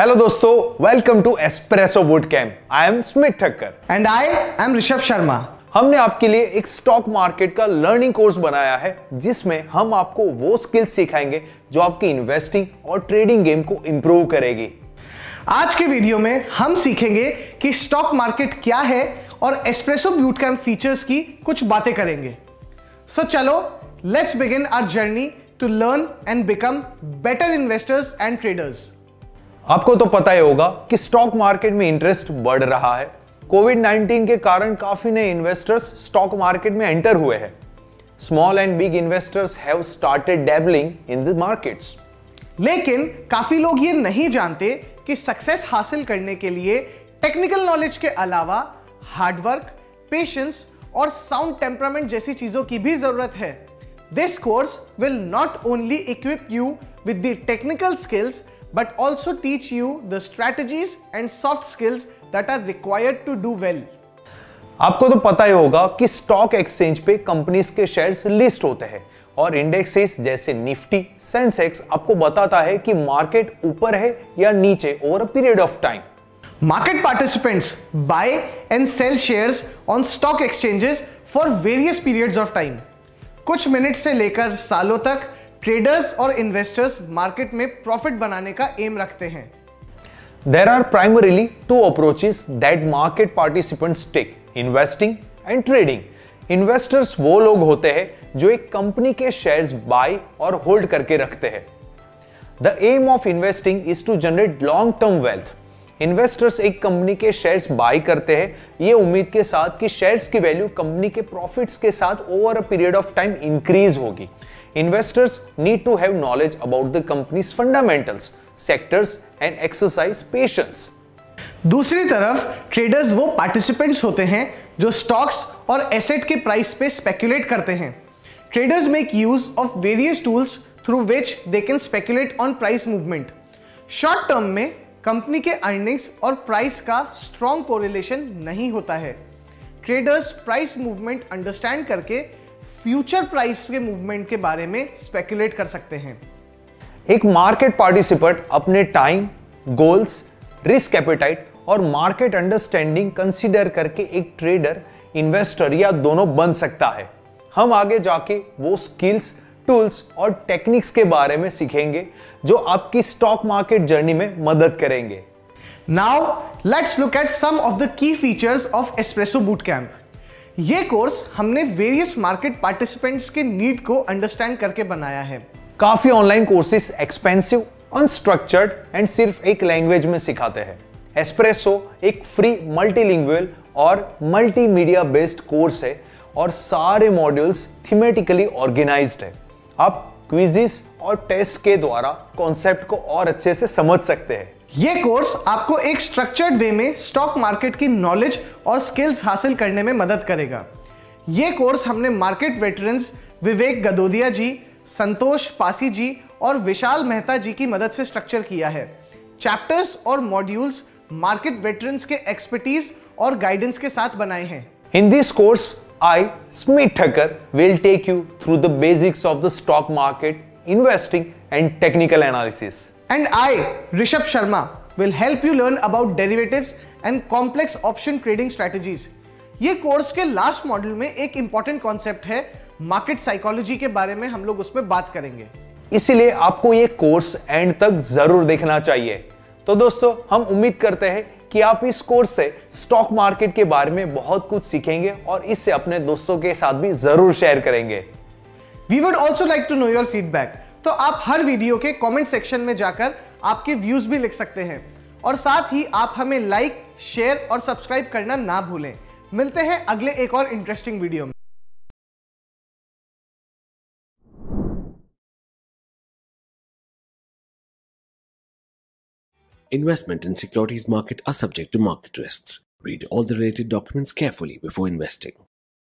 Hello दोस्तों, welcome to Espresso boot camp. I am Smit Thakkar and I am Rishabh Sharma. हमने आपके लिए एक स्टॉक मार्केट का लर्निंग कोर्स बनाया है जिसमें हम आपको वो स्किल्स सिखाएंगे जो आपकी इन्वेस्टिंग और ट्रेडिंग गेम को इंप्रूव करेगी। आज के वीडियो में हम सीखेंगे कि स्टॉक मार्केट क्या है और एस्प्रेसो बूट कैंप फीचर्स की कुछ बातें करेंगे। सो चलो let's begin our journey to learn and become better investors and traders. आपको तो पता ही होगा कि स्टॉक मार्केट में इंटरेस्ट बढ़ रहा है। कोविड-19 के कारण काफी नए इन्वेस्टर्स स्टॉक मार्केट में एंटर हुए हैं। Small and big investors have started dabbling in the markets. लेकिन काफी लोग ये नहीं जानते कि सक्सेस हासिल करने के लिए टेक्निकल नॉलेज के अलावा हार्डवर्क, पेशेंस और साउंड टेम्परामेंट जैसी चीजों की भी जरूरत है। This course will not only equip you with the technical skills but also teach you the strategies and soft skills that are required to do well. आपको तो पता ही होगा कि स्टॉक एक्सचेंज पे कंपनीज के शेयर्स लिस्ट होते हैं और इंडेक्सेस जैसे निफ्टी, सेंसेक्स आपको बताता है कि मार्केट ऊपर है या नीचे over a period of time. Market participants buy and sell shares on stock exchanges for various periods of time. कुछ मिनट से लेकर सालों तक ट्रेडर्स और इन्वेस्टर्स मार्केट में प्रॉफिट बनाने का एम रखते हैं। There are primarily two approaches that market participants take: investing and trading. Investors वो लोग होते हैं जो एक कंपनी के शेयर्स बाय और होल्ड करके रखते हैं। The aim of investing is to generate long-term wealth. Investors एक कंपनी के शेयर्स बाय करते हैं ये उम्मीद के साथ कि शेयर्स की वैल्यू कंपनी के प्रॉफिट्स के साथ over a period of time increase होगी। Investors need to have knowledge about the company's fundamentals, sectors and exercise patience. दूसरी तरफ ट्रेडर्स वो पार्टिसिपेंट्स होते हैं जो स्टॉक्स और एसेट के प्राइस पे स्पेकुलेट करते हैं। Traders make use of various tools through which they can speculate on price movement. Short term में कंपनी के अर्निंग्स और प्राइस का स्ट्रॉन्ग कोरिलेशन नहीं होता है। ट्रेडर्स प्राइस मूवमेंट अंडरस्टैंड करके फ्यूचर प्राइस के मूवमेंट के बारे में स्पेकुलेट कर सकते हैं। एक मार्केट पार्टिसिपेंट अपने टाइम, गोल्स, रिस्क एपेटाइट और मार्केट अंडरस्टैंडिंग कंसीडर करके एक ट्रेडर, इन्वेस्टर या दोनों बन सकता है। हम आगे जाके वो स्किल्स, टूल्स और टेक्निक्स के बारे में सीखेंगे जो आपकी स्टॉक मार्केट जर्नी में मदद करेंगे। Now let's look at some of the key features of Espresso boot camp. ये कोर्स हमने वेरियस मार्केट पार्टिसिपेंट्स के नीड को अंडरस्टैंड करके बनाया है। काफी online courses expensive, unstructured and सिर्फ एक लैंग्वेज में सिखाते हैं। एस्प्रेसो एक फ्री मल्टीलिंगुअल और मल्टीमीडिया बेस्ड कोर्स है और सारे मॉड्यूल्स थीमेटिकली ऑर्गेनाइज्ड है। आप क्विज़ेस और टेस्ट के द्वारा कॉन्सेप्ट को और अच्छे से समझ सकते हैं। ये कोर्स आपको एक स्ट्रक्चर्ड वे में स्टॉक मार्केट की नॉलेज और स्किल्स हासिल करने में मदद करेगा। ये कोर्स हमने मार्केट वेटरन्स विवेक गदोदिया जी, संतोष पासी जी और विशाल मेहता जी की मदद से स्ट्रक्चर किया है। चैप्टर्स और मॉड्यूल्स मार्केट वेटरन्स के एक्सपर्टीज और गाइडेंस के साथ बनाए हैं। In this course, I, Smith Thakkar, will take you through the basics of the stock market, investing and technical analysis. And I, Rishabh Sharma, will help you learn about derivatives and complex option trading strategies. ये course के last module में एक important concept है market psychology के बारे में हम लोग उसमें बात करेंगे। इसीलिए आपको ये कोर्स एंड तक जरूर देखना चाहिए। तो दोस्तों, हम उम्मीद करते हैं कि आप इस कोर्स से स्टॉक मार्केट के बारे में बहुत कुछ सीखेंगे और इससे अपने दोस्तों के साथ भी जरूर शेयर करेंगे। We would also like to know your feedback. तो आप हर वीडियो के कमेंट सेक्शन में जाकर आपके व्यूज भी लिख सकते हैं और साथ ही आप हमें लाइक, शेयर और सब्सक्राइब करना ना भूलें। मिलते हैं अगले एक और इंटरेस्टिंग वीडियो में। Investment in securities market are subject to market risks. Read all the related documents carefully before investing.